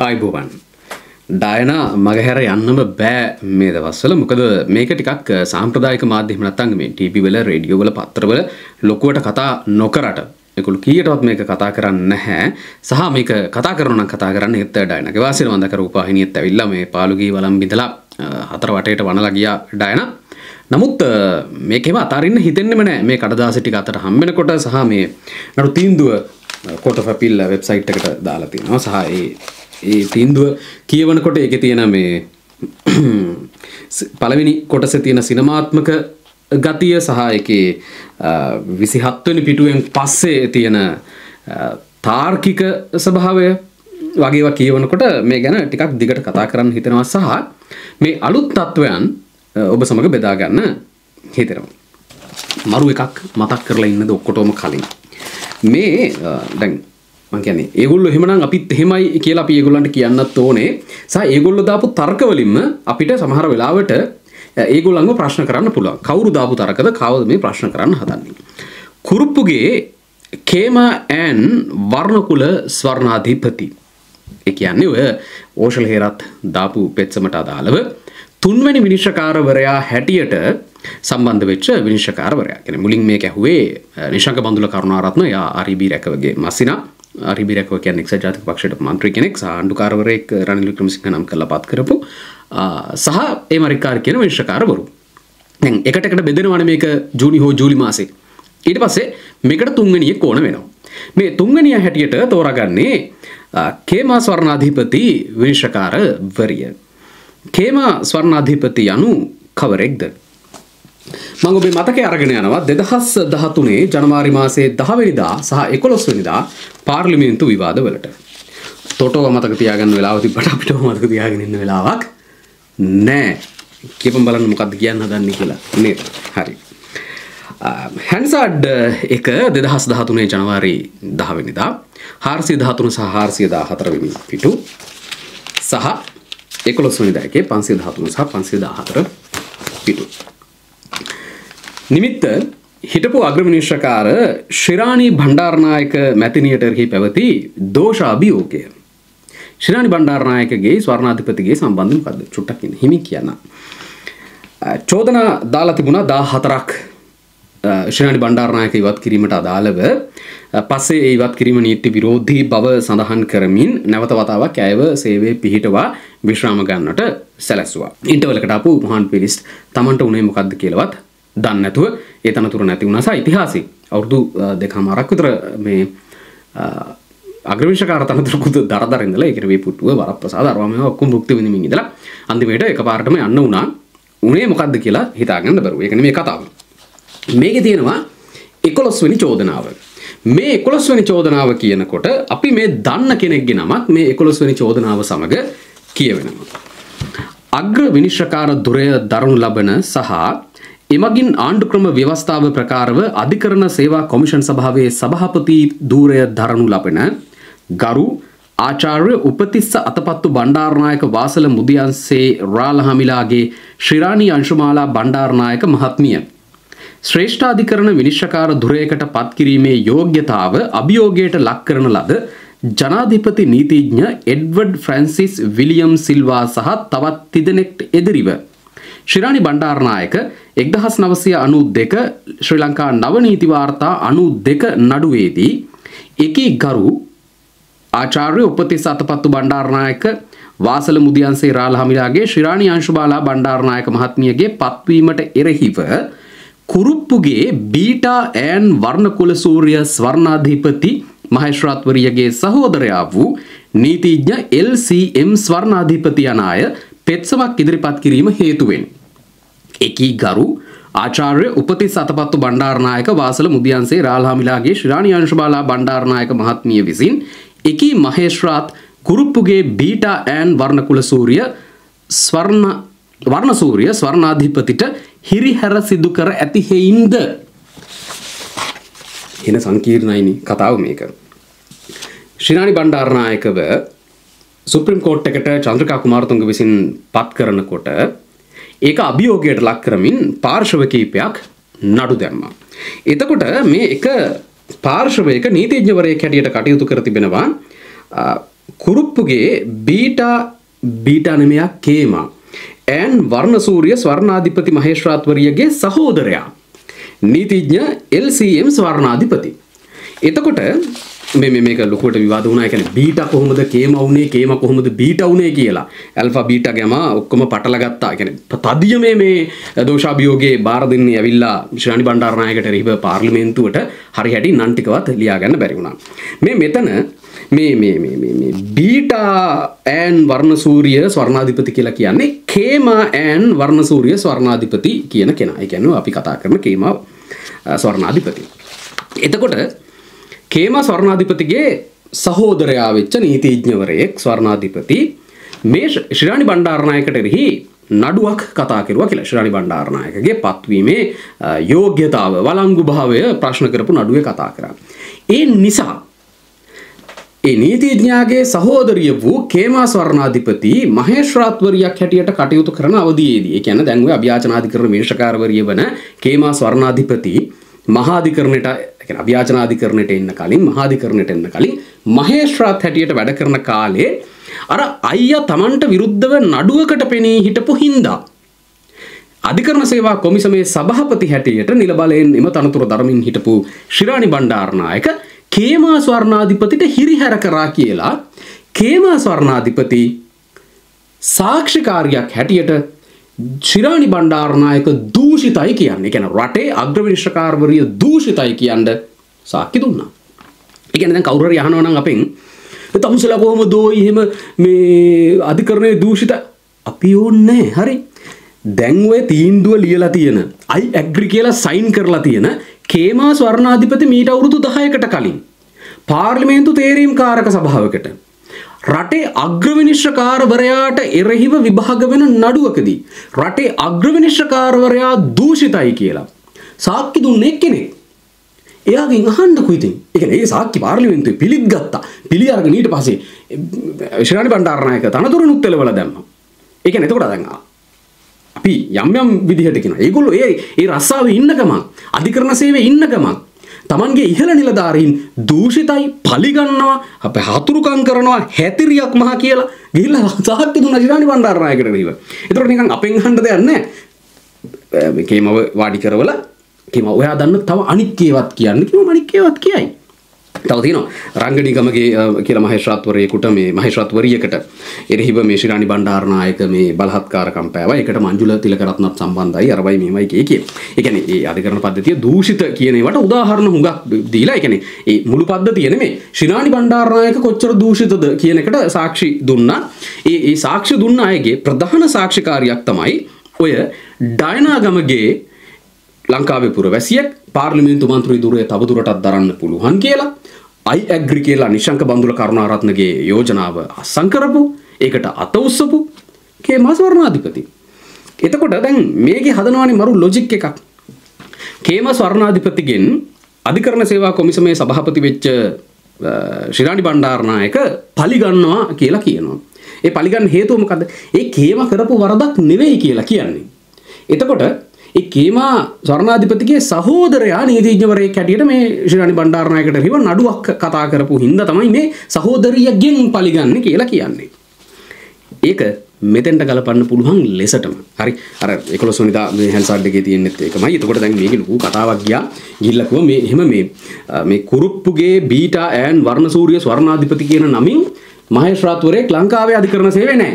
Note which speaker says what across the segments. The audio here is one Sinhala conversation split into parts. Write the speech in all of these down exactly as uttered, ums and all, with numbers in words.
Speaker 1: ආයිබෝවන් ඩයනා මගහැර යන්නම බෑ මේ දවස්වල මොකද මේක ටිකක් සාම්ප්‍රදායික මාධ්‍යම නැත්නම් මේ ටීවී වල රේඩියෝ වල පත්‍ර වල ලොකුවට කතා නොකරට ඒගොල්ලෝ කීයටවත් මේක කතා කරන්නේ නැහැ සහ මේක කතා කරනවා නම් කතා කරන්නේ ඒත් ඩයනාගේ වාසිය වන්ද කර උපාහිනියත් ඇවිල්ලා මේ පාළුගී වළම් බිඳලා හතර වටේට වනලා ගියා ඩයනා නමුත් මේකේම අතාරින්න හිතෙන්නෙම නැහැ මේ කඩදාසි ටික අතට හම් වෙනකොට සහ මේ නඩු තීන්දුව කොටෆැපිල් වෙබ්සයිට් එකට දාලා තියෙනවා සහ ඒ ඒ තීන්දුව කියවනකොට ඒකේ තියෙන මේ පළවෙනි කොටසේ තියෙන සිනමාත්මක ගතිය සහ ඒකේ විසිහත් වෙනි පිටුවෙන් පස්සේ තියෙන තාර්කික ස්වභාවය වගේ ඒවා කියවනකොට මේ ගැන ටිකක් දිගට කතා කරන්න හිතෙනවා සහ මේ අලුත් තත්වයන් ඔබ සමග බෙදා ගන්න හිතෙනවා. මරු එකක් මතක් කරලා ඉන්නද ඔක්කොටම කලින් මේ දැන් මම කියන්නේ ඒගොල්ලෝ එහෙමනම් අපිත් එහෙමයි කියලා අපි ඒගොල්ලන්ට කියන්නත් ඕනේ. සහ ඒගොල්ලෝ දාපු තර්ක වලින්ම අපිට සමහර වෙලාවට ඒගොල්ලන්ව ප්‍රශ්න කරන්න පුළුවන්. කවුරු දාපු තර්කද කවුද මේ ප්‍රශ්න කරන්න හදන්නේ? කුරුප්පුගේ කේමා ඇන් වර්ණකුල ස්වර්ණාධිපති. ඒ කියන්නේ ඔය ඕෂල් හේරත් දාපු පෙත්සමට අදාළව තුන්වෙනි විනිශ්චයකාරවරයා හැටියට සම්බන්ධ වෙච්ච විනිශ්චයකාරවරයා. කියන්නේ මුලින් මේක ඇහුවේ නිශංක බඳුල කරුණාරත්න යා ආර්.බී. රැකවගේ මස්සිනා. ආර්.බී. රැකව කියන්නේ එක්සත් ජාතික පක්ෂයට මන්ත්‍රී කෙනෙක් සහ ආණ්ඩුකාරවරයෙක් රනිල් වික්‍රමසිංහ නම් කරලා පත් කරපු සහ ඒ මරිකාර් කියන විනිශ්චයකාරවරු. දැන් එකට එකට බෙදෙනවනේ මේක ජූනි හෝ ජූලි මාසේ. ඊට පස්සේ මේකට තුන්වෙනියෙක් ඕන වෙනවා. මේ තුන්වෙනිය හැටියට තෝරාගන්නේ කේමා ස්වර්ණාධිපති විනිශ්චයකාරවරිය. කේමා ස්වර්ණාධිපති යනු කවරෙක්ද? මම ඔබේ මතකයේ අරගෙන යනවා දෙදහස් දහතුනේ ජනවාරි මාසයේ දහ වෙනිදා සහ එකොළොස් වෙනිදා පාර්ලිමේන්තු විවාදවලට. තොටව මතක තියාගන්න වෙලාව තිබ්බට අපිට මතක තියාගෙන ඉන්න වෙලාවක් නෑ. කියපම් බලන්න මොකක්ද කියන්න හදන්නේ කියලා නේද? හරි. හැන්සඩ් එක දෙදහස් දහතුනේ ජනවාරි දහ වෙනිදා හාරසිය දහතුන සහ හාරසිය දාහතර වෙනි පිටු සහ එකොළොස් වෙනිදා එකේ පන්සිය දහතුන සහ පන්සිය දාහතර පිටු. නිමිත්ත හිටපු අග්‍රවිනිශ්චයකාර ශිරාණි බණ්ඩාරනායක මැතිනියට එරෙහි පැවති දෝෂ අභියෝගය. ශිරාණි බණ්ඩාරනායකගේ ස්වර්ණාධිපතිගේ සම්බන්ධය මොකද්ද? චුට්ටක් ඉන්න හිමි කියන්න. චෝදනා දාලා තිබුණා දහහතරක් ශිරාණි බණ්ඩාරනායක ඉවත් කිරීමට අදාළව. පස්සේ ඒ ඉවත් කිරීම නීති විරෝධී බව සඳහන් කරමින් නැවත වතාවක් ඇයව සේවයේ පිහිටවා විශ්‍රාම ගන්නට සැලැස්සුවා. ඉන්ටර්වලකට ආපු මොහන් පිරිස් Tamanට උනේ මොකද්ද කියලාවත් දන්නේ නැතුව ඒ තනතුර නැති වුණා සහ ඉතිහාසෙ අවුරුදු දෙකමාරක් විතර මේ අග්‍රවිනිශ්චයකාර තනතුරකුත් දරදර ඉඳලා ඒකට මේ පුටුව වරප්‍රසාද අරවා මේවා ඔක්කොම භුක්ති විඳින්මින් ඉඳලා අන්තිමේට එකපාරටම යන්න වුණා. උනේ මොකද්ද කියලා හිතාගන්න බැරුව. ඒක නෙමෙයි කතාව. මේකේ තියෙනවා එකොළොස් වෙනි චෝදනාව. මේ එකොළොස් වෙනි චෝදනාව කියනකොට අපි මේ දන්න කෙනෙක්ගේ නමක් මේ එකොළොස් වෙනි චෝදනාව සමග කියවෙනවා. අග්‍ර විනිශ්චයකාර ධුරය දරනු ලබන සහ එමගින් ආණ්ඩුක්‍රම ව්‍යවස්ථාව ප්‍රකාරව අධිකරණ සේවා කොමිෂන් සභාවේ සභාපති ධූරය දරනු ලබන ගරු ආචාර්ය උපතිස්ස අතපත්තු බණ්ඩාරනායක වාසල මුදියන්සේ රාලහමිලාගේ ශිරාණි අංශුමාලා බණ්ඩාරනායක මහත්මිය ශ්‍රේෂ්ඨාධිකරණ විනිශ්චයකාර ධුරයකට පත් කිරීමේ යෝග්‍යතාව අභියෝගයට ලක් කරන ලද ජනාධිපති නීතිඥ එඩ්වඩ් ෆ්‍රැන්සිස් විලියම් සිල්වා සහ තවත් තිදෙනෙක්ට එදිරිව ශිරාණි බණ්ඩාරනායක එක්දහස් නවසිය අනූ දෙක ශ්‍රී ලංකා නව නීති වාර්තා අනූ දෙක නඩුවේදී එකී ගරු ආචාර්ය උපතිස්ස අතපත්තු බණ්ඩාරනායක වාසල මුදියන්සේ රාලහමිලාගේ ශිරාණි අංශුබාලා බණ්ඩාරනායක මහත්මියගේ පත්වීමට එරෙහිව කුරුප්පුගේ බීටා ඇන් වර්ණකුල සූර්ය ස්වර්ණාධිපති මහේශ්‍රාත්වරියගේ සහෝදරයා වූ නීතිඥ එල් සී එම් ස්වර්ණාධිපති යන අය පෙත්සමක් ඉදිරිපත් කිරීම හේතුවෙන් එකී ගරු ආචාර්ය උපතිස්ස අතපත්තු බණ්ඩාරනායක වාසල මුදියන්සේ රාලහමිලාගේ ශිරාණි අංශුබාලා බණ්ඩාරනායක මහත්මිය විසින් එකී මහේශ්‍රාත් කුරුප්පුගේ බීටා ඇන් වර්ණකුල සූර්ය ස්වර්ණ වර්ණ සූර්ය ස්වර්ණාධිපතිට හිරිහැර සිදු කර ඇති හේයින්ද එන සංකීර්ණයිනි කතාව මේක. ශිරාණි බණ්ඩාරනායකව සුප්‍රීම කෝට් එකට චන්ද්‍රිකා කුමාරතුංග විසින් පත් කරනකොට ඒක අභියෝගයට ලක් කරමින් පාර්ශව කීපයක් නඩු දැම්මා. එතකොට මේ එක පාර්ශවයක නීතිඥවරයෙක් හැටියට කටයුතු කර තිබෙනවා කුරුප්පුගේ බීටා බීටා නෙමෙයි කේමා ඇන් වර්ණසූරිය ස්වර්ණාධිපති මහේශ්‍රාත්වරියගේ සහෝදරයා නීතිඥ එල් සී එම් ස්වර්ණාධිපති. එතකොට මේ මේ මේක ලොකුවට විවාද වුණා. ඒ කියන්නේ බීටා කොහොමද කේමා වුනේ, කේමා කොහොමද බීටා වුනේ කියලා. ඇල්ෆා බීටා ගැමා ඔක්කොම පටල ගත්තා. ඒ කියන්නේ තදිය මේ මේ දෝෂාභියෝගේ බාර දෙන්නේ ඇවිල්ලා ශ්‍රාණි බණ්ඩාරනායකට රිහිව පාර්ලිමේන්තුවට හරි හැටි නම් ටිකවත් ලියා ගන්න බැරි වුණා. මේ මෙතන මේ මේ මේ මේ මේ බීටා ඇන් වර්ණසූරිය ස්වර්ණාධිපති කියලා කියන්නේ කේමා ඇන් වර්ණසූරිය ස්වර්ණාධිපති කියන කෙනා. ඒ කියන්නේ අපි කතා කරන කේමා ස්වර්ණාධිපති. එතකොට කේමා ස්වර්ණාධිපතිගේ සහෝදරයා වෙච්ච නීතිඥවරයෙක් ස්වර්ණාධිපති මේ ශ්‍රාණි බණ්ඩාරනායකට එරෙහි නඩුවක් කතා කරුවා කියලා. ශ්‍රාණි බණ්ඩාරනායකගේ පත්වීමේ යෝග්‍යතාව වළංගු භාවය ප්‍රශ්න කරපු නඩුවේ කතා කරා. ඒ නිසා ඒ නීතිඥයාගේ සහෝදරිය වූ කේමා ස්වර්ණාධිපති මහේශ්‍රාත්වරියක් හැටියට කටයුතු කරන අවධියේදී, ඒ කියන්නේ දැන් ඔය අභියාචනාධිකරණ විනිශ්චයකාරවරිය වන කේමා ස්වර්ණාධිපති මහාධිකරණයට, ඒ කියන්නේ අභියාචනාධිකරණයට එන්න කලින් මහාධිකරණයට එන්න කලින් මහේශ්‍රාත් හැටියට වැඩ කරන කාලේ අර අයියා Tamanට විරුද්ධව නඩුවකට පෙනී හිටපු හින්දා අධිකරණ සේවා කොමිසමේ සභාපති හැටියට නිල බලයෙන් එම තනතුර දරමින් හිටපු ශ්‍රාණි බණ්ඩාරනායක කේමා ස්වර්ණාධිපතිට හිරිහැර කරා කියලා කේමා ස්වර්ණාධිපති සාක්ෂිකාරියක් හැටියට ශ්‍රාණි බණ්ඩාරනායක දූෂිතයි කියන්නේ. ඒ කියන්නේ රටේ අග්‍රවිනිශ්චයකාරවරිය දූෂිතයි කියන්න සාක්ෂි දුන්නා. ඒ කියන්නේ දැන් කවුරු හරි අහනවා නම් අපෙන් තමුසලා කොහොමද එහෙම මේ අධිකරණයේ දූෂිත අපි ඕනේ හරි. දැන් ඔය තීන්දුව ලියලා තියෙන I agree කියලා සයින් කරලා තියෙන කේමා ස්වර්ණාධිපති මීට අවුරුදු දහයකට කලින් පාර්ලිමේන්තු තේරීම් කාරක සභාවකට රටේ අග්‍රවිනිශ්චයකාරවරයාට එරෙහිව විභාග වෙන නඩුවකදී රටේ අග්‍රවිනිශ්චයකාරවරයා දූෂිතයි කියලා සාක්ෂි දුන්නේ කෙනෙක්. එයාගෙන් අහන්නකෝ ඉතින්. ඒ කියන්නේ ඒ සාක්ෂි පාර්ලිමේන්තුවේ පිළිත් ගත්තා. පිළි අරගෙන ඊට පස්සේ ශ්‍රාණි බණ්ඩාරනායක තනතුරුනුත් එළවලා දැම්මා. ඒ කියන්නේ එතකොට දැන් අපි යම් යම් විදිහට කියනවා. ඒගොල්ලෝ ඒ ඒ රස්සාවේ ඉන්න ගමන් අධිකරණ සේවයේ ඉන්න ගමන් තමන්ගේ ඉහළ නිලධාරීන් දූෂිතයි පලිගන්නවා අපේ හතුරුකම් කරනවා හැතිරියක් මහා කියලා ගිහිල්ලා සාක්ෂි දුන්නා ශ්‍රාණි බණ්ඩාරනායකට රීව. ඒතකොට නිකන් අපෙන් අහන්න දෙයක් නැහැ. මේ කේමව වාඩි කරවලා කේම ඔයා දන්න තව අනික් කේවත් කියන්නේ කිව්වම අනික් කේවත් කියයි. තව තියෙනවා රංගනිගමගේ කියලා මහේශ්‍රාත්වරයෙකුට මේ මහේශ්‍රාත්වරියකට එරෙහිව මේ ශ්‍රාණි බණ්ඩාරනායක මේ බලහත්කාරකම් පෑවා. ඒකට මංජුල තිලකරත්නත් සම්බන්ධයි අරවයි මෙහෙමයි කිය කිය. ඒ කියන්නේ ඒ අධිකරණ පද්ධතිය දූෂිත කියන ඒවට උදාහරණ හුඟක් දීලා ඒ කියන්නේ ඒ මුළු පද්ධතිය නෙමෙයි ශ්‍රාණි බණ්ඩාරනායක කොච්චර දූෂිතද කියන එකට සාක්ෂි දුන්නා. ඒ ඒ සාක්ෂි දුන්න අයගේ ප්‍රධාන සාක්ෂිකාරියක් තමයි ඔය ඩයනාගමගේ ලංකාවේ පුරවැසියෙක් පාර්ලිමේන්තු මන්ත්‍රී ධුරය තවදුරටත් දරන්න පුළුවන් කියලා I agree කියලා නිශංක බන්දුල කරුණාරත්නගේ යෝජනාව අත්සන් කරපු ඒකට අත උස්සපු කේමා ස්වර්ණාධිපති. එතකොට දැන් මේකේ හදනවානේ මරු ලොජික් එකක්. කේමා ස්වර්ණාධිපතිගෙන් අධිකරණ සේවා කොමිසමේ සභාපති වෙච්ච ශ්‍රාණි බණ්ඩාරනායක පලිගන්නවා කියලා කියනවා. ඒ පලිගන්න හේතුව මොකද්ද? ඒ කේමා කරපු වරදක් නෙවෙයි කියලා කියන්නේ. එතකොට ඒ කේමා ස්වර්ණාධිපතිගේ සහෝදරයා නීතිඥවරයෙක් හැටියට මේ ශ්‍රාණි බණ්ඩාරනායකට රිව නඩුවක් කතා කරපු හින්දා තමයි මේ සහෝදරියගෙන් පලිගන්නේ කියලා කියන්නේ. ඒක මෙතෙන්ට ගලපන්න පුළුවන් ලෙසටම. හරි. අර එකොළොස් වෙනිදා මේ හැන්සාඩ් එකේ තියෙනෙත් ඒකමයි. එතකොට දැන් මේකේ ලොකු කතාවක් ගියා. ගිහිල්ලා කිව්වා මේ එහෙම මේ මේ කුරුප්පුගේ බීටා ඇන් වර්ණසූරිය ස්වර්ණාධිපති කියන නමින් මහේශ්‍රාත්වරයෙක් ලංකාවේ අධිකරණ සේවයේ නැහැ.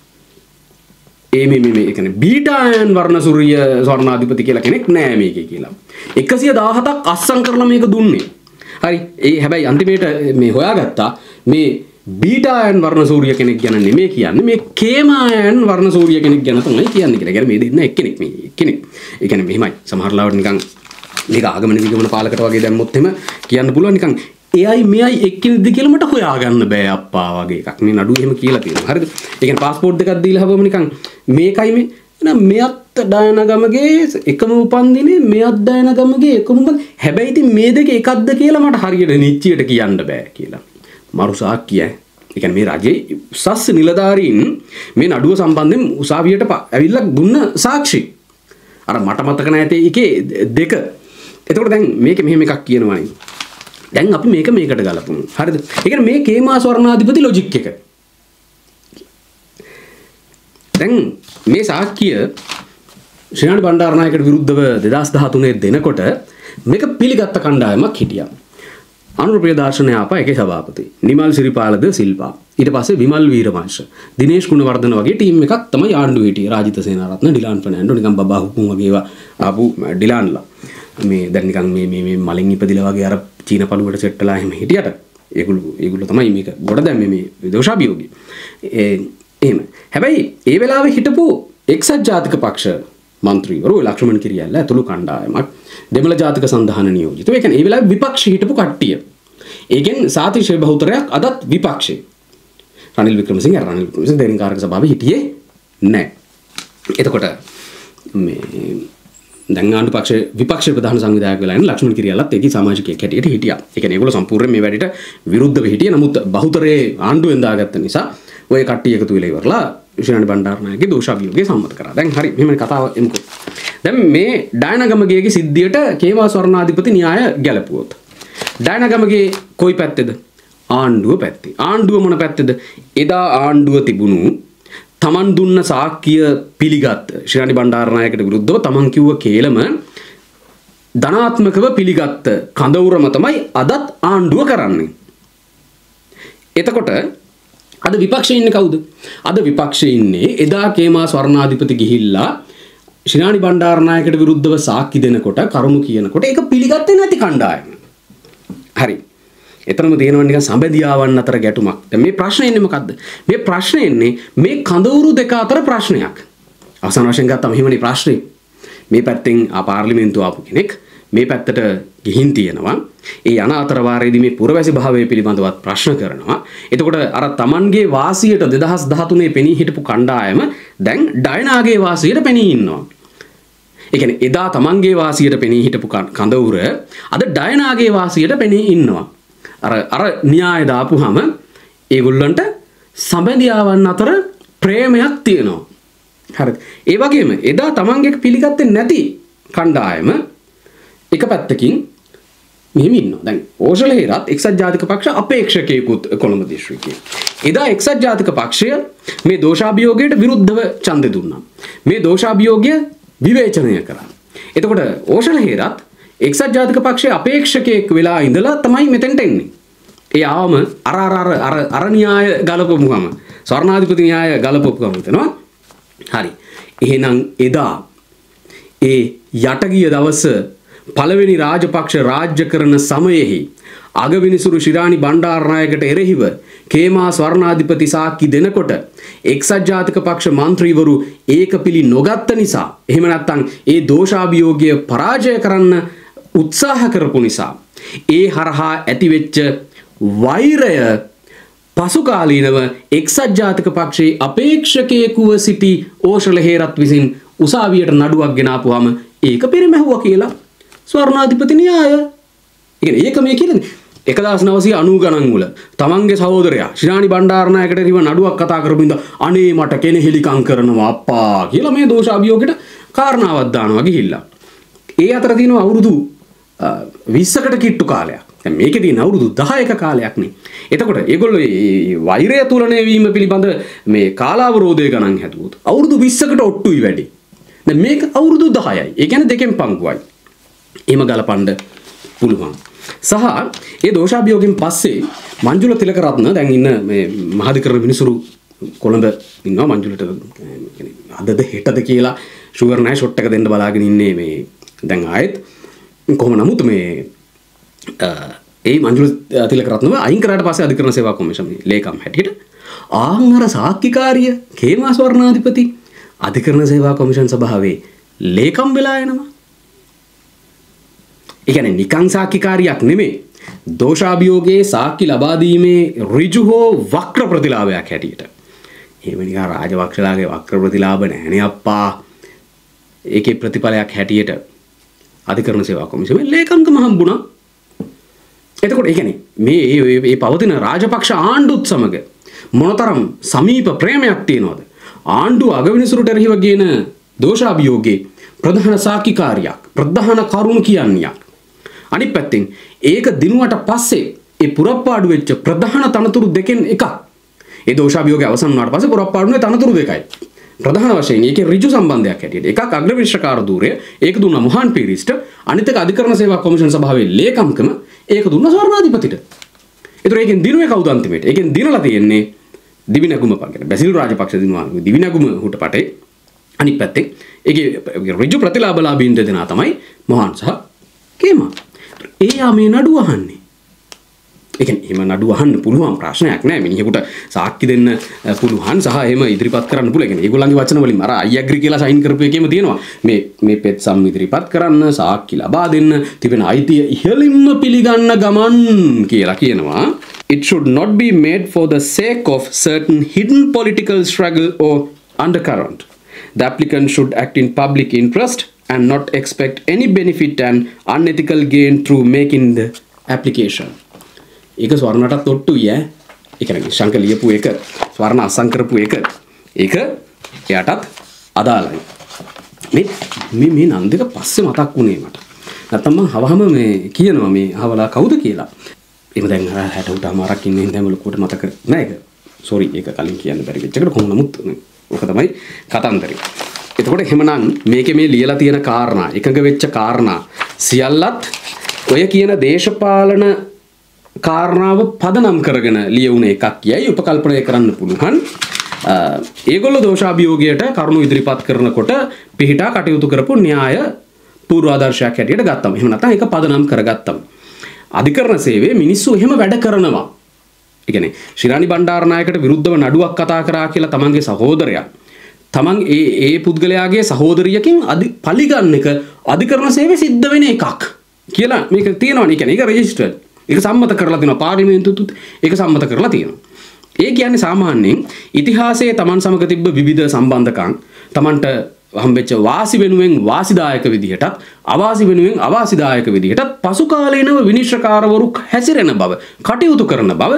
Speaker 1: ඒ මේ මේ ඒ කියන්නේ බීටායන් වර්ණසූරිය ස්වර්ණාධිපති කියලා කෙනෙක් නෑ මේකේ කියලා. එකසිය දහහතක් අස්සම් කරලා මේක දුන්නේ. හරි. ඒ හැබැයි අන්තිමේට මේ හොයාගත්තා මේ බීටායන් වර්ණසූරිය කෙනෙක් ගැන නෙමෙයි කියන්නේ මේ කේමායන් වර්ණසූරිය කෙනෙක් ගැන තමයි කියන්නේ කියලා. ඒ කියන්නේ මේ දෙන්න එක්කෙනෙක් මේ එක්කෙනෙක්. ඒ කියන්නේ මෙහිමයි. සමහර ලාවට නිකන් මේක ආගමන විගමන පාලකට වගේ දැම්මොත් එහෙම කියන්න පුළුවන් නිකන් එයයි මෙයයි එක්කෙනෙක්ද කියලා මට හොයාගන්න බෑ අප්පා වගේ එකක්. මේ නඩුව එහෙම කියලා තියෙනවා. හරිද? ඒ කියන්නේ પાස්පෝර්ට් දෙකක් දීලා හවම නිකන් මේකයි මේ එහෙනම් මෙයත් ඩයනගමගේ එකම උපන්දිනේ මෙයත් ඩයනගමගේ එකම හැබැයි ඉතින් මේ දෙක එකක්ද කියලා මට හරියට නිශ්චයට කියන්න බෑ කියලා. මරු සාක්කියයි. ඒ කියන්නේ මේ රජයේ උසස් නිලධාරීන් මේ නඩුව සම්බන්ධයෙන් උසාවියට ඇවිල්ලා දුන්න සාක්ෂි. අර මට මතක නැතේ එකේ දෙක. එතකොට දැන් මේකේ මෙහෙම එකක් කියනවානේ. දැන් අපි මේක මේකට ගලපමු. හරිද? ඒ කියන්නේ මේ කේමා ස්වර්ණාධිපති ලොජික් එක. දැන් මේ සාක්කිය ශ්‍රීනාඩි බණ්ඩාරනායකට විරුද්ධව දෙදාස් දහතුනේ දෙනකොට මේක පිළිගත්ත කණ්ඩායමක් හිටියා. අනුර ප්‍රියදර්ශන ආපා එකේ සභාපති. නිමල් සිරිපාලද සිල්වා. ඊට පස්සේ විමල් වීරවංශ. දිනේෂ් ගුණවර්ධන වගේ ටීම් එකක් තමයි ආණ්ඩුවේ හිටියේ. රාජිත සේනාරත්න, ඩිලාන් ෆර්නෑන්ඩෝ නිකන් බබා හුකුම් වගේ ඒවා ආපු ඩිලාන්ලා. මේ දැන් නිකන් මේ මේ මේ මලින් ඉපදිලා වගේ අර චීන පළුවට සෙට් වෙලා එහෙම හිටියට ඒගොල්ලෝ ඒගොල්ලෝ තමයි මේක ගොඩ දැම්මේ මේ දෝෂාභියෝගය. ඒ එහෙම. හැබැයි ඒ වෙලාවේ හිටපු එක්සත් ජාතික පක්ෂ මන්ත්‍රීවරු ලක්ෂ්මන් කිරියල්ල ඇතුළු කණ්ඩායමක් දෙමළ ජාතික සන්ධාන නියෝජිතව. ඒ කියන්නේ ඒ වෙලාවේ විපක්ෂ හිටපු කට්ටිය. ඒකෙන් සාතිශය බහුතරයක් අදත් විපක්ෂේ. රනිල් වික්‍රමසිංහ රනිල් වික්‍රමසිංහ දේරින්කාරක සභාවේ හිටියේ නැහැ. එතකොට මේ දැන් ආණ්ඩු පක්ෂ විපක්ෂ ප්‍රධාන සංවිධායක වෙලා ඉන්න ලක්ෂ්මන් කිරියල්ලත් ඒකේ සමාජිකයෙක් හැටියට හිටියා. ඒ කියන්නේ ඒගොල්ලෝ සම්පූර්ණයෙන් මේ වැඩේට විරුද්ධව හිටියේ. නමුත් බහුතරයේ ආණ්ඩුවෙන් දාගත්ත නිසා ඔය කට්ටිය එකතු වෙලා ඉවරලා ශ්‍රීනාඩි බණ්ඩාරනායකගේ දෝෂාභියෝගය සම්මත කරා. දැන් හරි මෙහෙම කතාව එමුකෝ. දැන් මේ ඩයනගමගේගේ සිද්ධියට කේමා ස්වර්ණාධිපති න්‍යාය ගැලපුවොත්. ඩයනගමගේ කොයි පැත්තේද? ආණ්ඩුව පැත්තේ. ආණ්ඩුව මොන පැත්තේද? එදා ආණ්ඩුව තිබුණු තමන් දුන්න සාක්කිය පිළිගත් ශ්‍රීනාඩි බණ්ඩාරනායකට විරුද්ධව තමන් කිව්ව කේලම ධනාත්මකව පිළිගත්ත කඳවුරම තමයි අදත් ආණ්ඩුව කරන්නේ. එතකොට අද විපක්ෂයේ ඉන්නේ කවුද? අද විපක්ෂයේ ඉන්නේ එදා කේමා ස්වර්ණාධිපති ගිහිල්ලා ශ්‍රීනාඩි බණ්ඩාරනායකට විරුද්ධව සාක්කි දෙනකොට කරුණු කියනකොට ඒක පිළිගත්තේ නැති කණ්ඩායම. හරි. එතරම් තියෙනවා නිකන් සම්බන්ධියාවන් අතර ගැටුමක්. දැන් මේ ප්‍රශ්නේ එන්නේ මොකද්ද? මේ ප්‍රශ්නේ එන්නේ මේ කඳවුරු දෙක අතර ප්‍රශ්නයක්. අවසාන වශයෙන් ගත්තම එහෙමනේ ප්‍රශ්නේ. මේ පැත්තෙන් ආ පාර්ලිමේන්තුව ආපු කෙනෙක් මේ පැත්තට ගිහින් තියෙනවා. ඒ යන අතර වාරයේදී මේ පුරවැසි භාවය පිළිබඳවත් ප්‍රශ්න කරනවා. එතකොට අර Tamanගේ වාසියට දෙදහස් දහතුනේ පෙනී හිටපු කණ්ඩායම දැන් ඩයනාගේ වාසියට පෙනී ඉන්නවා. ඒ කියන්නේ එදා Tamanගේ වාසියට පෙනී හිටපු කඳවුර අද ඩයනාගේ වාසියට පෙනී ඉන්නවා. අර අර න්‍යාය දාපුහම ඒගොල්ලන්ට සම්බන්ධියාවන් අතර ප්‍රේමයක් තියෙනවා. හරිද? ඒ වගේම එදා Tamanගේ පිළිගත්තේ නැති කණ්ඩායම එක පැත්තකින් මෙහෙම ඉන්නවා. දැන් ඕෂලහේරත් එක්සත් ජාතික පක්ෂ අපේක්ෂකයෙකුත් කොළඹ දිස්ත්‍රික්කයේ. එදා එක්සත් ජාතික පක්ෂය මේ දෝෂාභියෝගයට විරුද්ධව ඡන්දෙ දුන්නා. මේ දෝෂාභියෝගය විවේචනය කරා. එතකොට ඕෂලහේරත් එක්සත් ජාතික පක්ෂයේ අපේක්ෂකයෙක් වෙලා ඉඳලා තමයි මෙතෙන්ට එන්නේ. ඒ ආවම අර අර අර අර අර න්‍යාය ගලපමුගම ස්වර්ණාධිපති න්‍යාය ගලපපුගම හිතනවා. හරි. එහෙනම් එදා ඒ යට ගිය දවස පළවෙනි රාජපක්ෂ රාජ්‍ය කරන සමයෙහි අගවිනිසුරු ශ්‍රීනාඩි බණ්ඩාරනායකට එරෙහිව කේමා ස්වර්ණාධිපති සාක්කි දෙනකොට එක්සත් ජාතික පක්ෂ මන්ත්‍රීවරු ඒක පිළි නොගත්ත නිසා එහෙම නැත්නම් ඒ දෝෂාභියෝගය පරාජය කරන්න උත්සාහ කරපු නිසා ඒ හරහා ඇතිවෙච්ච වෛරය පසුකාලීනව එක්සත් ජාතික පක්ෂයේ අපේක්ෂකයෙකුව සිටි ඕෂලහේරත් විසින් උසාවියට නඩුවක් ගෙනාපුවාම ඒක පෙරමැහුවා කියලා ස්වර්ණාධිපති න්‍යාය. ඒක මේ කියන්නේ එක්දාස් නවසිය අනූ ගණන් වල තමන්ගේ සහෝදරයා ශ්‍රීනාඩි බණ්ඩාරනායකට එරෙහිව නඩුවක් කතා කරපු ඉඳ අනේ මට කෙනෙහිලිකම් කරනවා අප්පා කියලා මේ දෝෂාභියෝගයට කාරණාවක් දානවා ගිහිල්ලා. ඒ අතර තියෙනවා අවුරුදු විස්සකට කිට්ටු කාලයක්. දැන් මේකේ තියෙන අවුරුදු දහයක කාලයක් නේ. එතකොට ඒගොල්ලෝ මේ වෛරය තුලණය වීම පිළිබඳ මේ කාලාවරෝධය ගණන් හැදුවොත් අවුරුදු විස්සකට ඔට්ටුයි වැඩි. දැන් මේක අවුරුදු දහයයි. ඒ කියන්නේ දෙකෙන් පංගුවයි. එහෙම ගලපන්න පුළුවන්. සහ ඒ දෝෂාභියෝගයෙන් පස්සේ මංජුල තිලකරත්න දැන් ඉන්න මේ මහාධිකරණ විනිසුරු කොළඹ ඉන්නවා. මංජුලට අදද හෙටද කියලා ෂුගර් නැහැ ෂොට් එක දෙන්න බලාගෙන ඉන්නේ මේ දැන් ආයෙත් කොහොම නමුත් මේ ඒ මංජුල තිලකරත්නව අයින් කරාට පස්සේ අධිකරණ සේවා කොමිෂන් ලේකම් හැටියට ආංගර සාක්කිකාරිය කේමා ස්වර්ණාධිපති අධිකරණ සේවා කොමිෂන් සභාවේ ලේකම් වෙලා යනවා. ඒ කියන්නේ නිකං සාක්කිකාරියක් නෙමෙයි. දෝෂාභියෝගයේ සාක්කි ලබා දීමේ ඍජු හෝ වක්‍ර ප්‍රතිලාභයක් හැටියට. එහෙම නිකන් රාජපක්ෂලාගේ වක්‍ර ප්‍රතිලාභ නැහැනේ අප්පා. ඒකේ ප්‍රතිඵලයක් හැටියට අධිකරණ සේවා කොමිසමේ ලේකම්කම හම්බුණා. එතකොට ඒ කියන්නේ මේ මේ පවතින රාජපක්ෂ ආණ්ඩුත් සමග මොනතරම් සමීප ප්‍රේමයක් තියෙනවද? ආණ්ඩුව අගවිනිසුරුට එරෙහිව ගේන දෝෂාභියෝගයේ ප්‍රධාන සාක්කිකාරියක් ප්‍රධාන කරුණු කියන්නේයක් අනිත් පැත්තෙන් ඒක දිනුවට පස්සේ ඒ පුරප්පාඩු වෙච්ච ප්‍රධාන තනතුරු දෙකෙන් එකක්. ඒ දෝෂාභියෝගය අවසන් වුණාට පස්සේ පුරප්පාඩුවේ තනතුරු දෙකයි. ප්‍රධාන වශයෙන් ඒකේ ඍජු සම්බන්ධයක් හැටියට එකක් අග්‍රවිශ්‍රකාර ධූරය ඒක දුන්නා මොහාන් පීරිස්ට අනිත් එක අධිකරණ සේවා කොමිෂන් සභාවේ ලේකම්කම ඒක දුන්නා ස්වර්ණාධිපතිට. ඒතර ඒකෙන් දිනුවේ කවුද අන්තිමේට? ඒකෙන් දිනලා තියෙන්නේ දිවිනගුම පගෙන බැසිල් රාජපක්ෂ දිනුවා දිවිනගුම හුටපටේ. අනිත් පැත්තේ ඒකේ ඍජු ප්‍රතිලාභලාභීන් දෙදෙනා තමයි මොහාන් සහ කේමා. එයා මේ නඩුව අහන්නේ. ඒ කියන්නේ එහෙම නඩුව අහන්න පුළුවන් ප්‍රශ්නයක් නෑ. මිනිහෙකුට සාක්ෂි දෙන්න පුළුවන් සහ එහෙම ඉදිරිපත් කරන්න පුළුවන්. ඒ කියන්නේ ඒගොල්ලන්ගේ වචන වලින් අර I agree කියලා සයින් කරපු එකේම තියෙනවා. මේ මේ පෙත් සම් ඉදිරිපත් කරන්න සාක්ෂි ලබා දෙන්න තිබෙන අයිතිය ඉහළින්ම පිළිගන්න ගමන් කියලා කියනවා. It should not be made for the sake of certain hidden political struggle or undercurrent. The applicant should act in public interest and not expect any benefit and unethical gain through making the application. ඒක ස්වර්ණටත් ඔට්ටුයි ඈ. ඒ කියන්නේ ශංක ලියපු එක ස්වර්ණ අසං කරපු එක. ඒක එයාටත් අදාළයි. මේ මේ මේ නම් දෙක පස්සේ මතක් වුණේ මට. නැත්තම් මම හවහම මේ කියනවා මේ අහවලා කවුද කියලා. එහෙම දැන් අර හැට උටමාරක් ඉන්නේ හින්දා ලොකුවට මතක නෑ ඒක. සෝරි ඒක කලින් කියන්න බැරි වෙච්ච එකට කොහොම නමුත් ඔක තමයි කතන්දරේ. එතකොට එහෙමනම් මේකේ මේ ලියලා තියෙන කාරණා එකඟ වෙච්ච කාරණා සියල්ලත් ඔය කියන දේශපාලන කාරණාව පදනම් කරගෙන ලියවුණ එකක් යයි උපකල්පනය කරන්න පුළුවන්. ඒගොල්ලෝ දෝෂාභියෝගයට කරුණු ඉදිරිපත් කරනකොට පිහිටා කටයුතු කරපු න්‍යාය පූර්වාදර්ශයක් හැටියට ගත්තම. එහෙම නැත්නම් ඒක පදනම් කරගත්තම. අධිකරණ සේවයේ මිනිස්සු එහෙම වැඩ කරනවා. ඒ කියන්නේ ශිරාණි බණ්ඩාරනායකට විරුද්ධව නඩුවක් කතා කරා කියලා තමන්ගේ සහෝදරයා තමන් ඒ ඒ පුද්ගලයාගේ සහෝදරියකින් පලිගන්න එක අධිකරණ සේවයේ සිද්ධ වෙන එකක් කියලා මේක තියෙනවා. ඒ කියන්නේ ඒක රෙජිස්ටර්ඩ්. ඒක සම්මත කරලා තියෙනවා පාර්ලිමේන්තුවත් ඒක සම්මත කරලා තියෙනවා. ඒ කියන්නේ සාමාන්‍යයෙන් ඉතිහාසයේ Taman සමග තිබ්බ විවිධ සම්බන්ධකම් Tamanට හම්බෙච්ච වාසි වෙනුවෙන් වාසිදායක විදිහටත් අවාසි වෙනුවෙන් අවාසිදායක විදිහටත් පසු කාලීනව විනිශ්චයකාරවරු හැසිරෙන බව කටයුතු කරන බව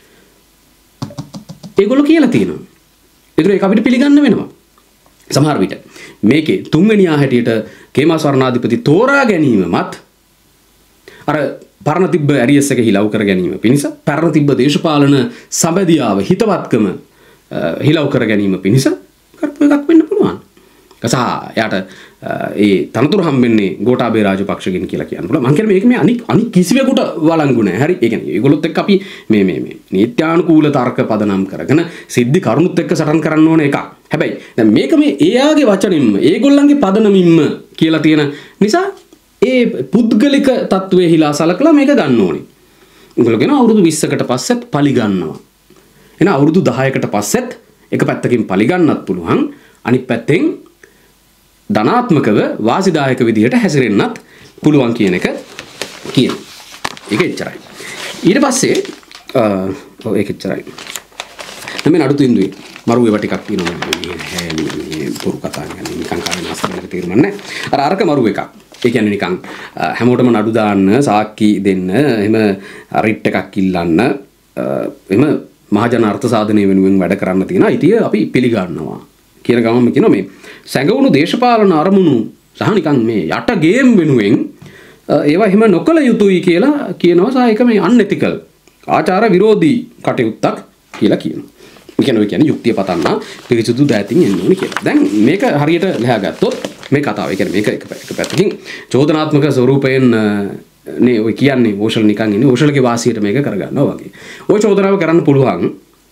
Speaker 1: ඒගොල්ලෝ කියලා තියෙනවා. ඒතර ඒක අපිට පිළිගන්න වෙනවා. සමහර විට මේකේ තුන්වෙනියා හැටියට කේමා ස්වර්ණාධිපති තෝරා ගැනීමමත් අර පරණ තිබ්බ ඇරියස් එක හිලව් කර ගැනීම පිණිස පරණ තිබ්බ දේශපාලන සබැදියාව හිතවත්කම හිලව් කර ගැනීම පිණිස කරපු එකක් වෙන්න පුළුවන්. සහ යාට ඒ තනතුරු හම්බෙන්නේ ගෝඨාභය රාජපක්ෂගෙන් කියලා කියන්න පුළුවන්. මම කියන්නේ මේක මේ අනික් අනික් කිසිවෙකුට වළංගු නැහැ. හරි. ඒ කියන්නේ ඒගොල්ලොත් එක්ක අපි මේ මේ මේ නීත්‍යානුකූල තර්ක පදනම් කරගෙන සිද්ධි කරුණුත් එක්ක සටන් කරන්න ඕන එකක්. හැබැයි දැන් මේක මේ එයාගේ වචනින්ම ඒගොල්ලන්ගේ පදනමින්ම කියලා තියෙන නිසා ඒ පුද්ගලික තත්ත්වයේ හිලා සලකලා මේක ගන්න ඕනේ. උගල කියන අවුරුදු විස්සකට පස්සෙත් පලි ගන්නවා. එන අවුරුදු දහයකට පස්සෙත් එක පැත්තකින් පලි ගන්නත් පුළුවන්. අනිත් පැත්තෙන් ධනාත්මකව වාසිදායක විදිහට හැසිරෙන්නත් පුළුවන් කියන එක කියන. ඒක එච්චරයි. ඊට පස්සේ ඔව් ඒක එච්චරයි. නම් මේ නඩු තින්දුවේ මරුවේ ටිකක් තියෙනවා මේ පුරු කතා කියන්නේ නිකන් කාලේ මාස්තරලක තීරමන්නේ. අර අරක මරුව එකක්. ඒ කියන්නේ නිකන් හැමෝටම නඩු දාන්න සාක්කි දෙන්න එහෙම රිට් එකක් ඉල්ලන්න එහෙම මහජන අර්ථ සාධනය වෙනුවෙන් වැඩ කරන්න තියෙන අයිතිය අපි පිළිගන්නවා කියන ගමන්ම කියනවා මේ සැඟවුණු දේශපාලන අරමුණු සහ නිකන් මේ යට ගේම් වෙනුවෙන් ඒවා එහෙම නොකළ යුතුයි කියලා කියනවා. සහ ඒක මේ අන්එතිකල් ආචාර විරෝධී කටයුත්තක් කියලා කියනවා. ඒ කියන්නේ ඔය කියන්නේ යුක්තිය පතන්න පිරිසුදු දෑතින් එන්න ඕනේ කියලා. දැන් මේක හරියට ලහගත්තොත් මේ කතාව. ඒ කියන්නේ මේක එක පැත්තකින් චෝදනාත්මක ස්වරූපයෙන් නේ ඔය කියන්නේ ඕෂල් නිකන් ඉන්නේ ඕෂල්ගේ වාසියට මේක කරගන්නවා වගේ. ඔය චෝදනාව කරන්න පුළුවන්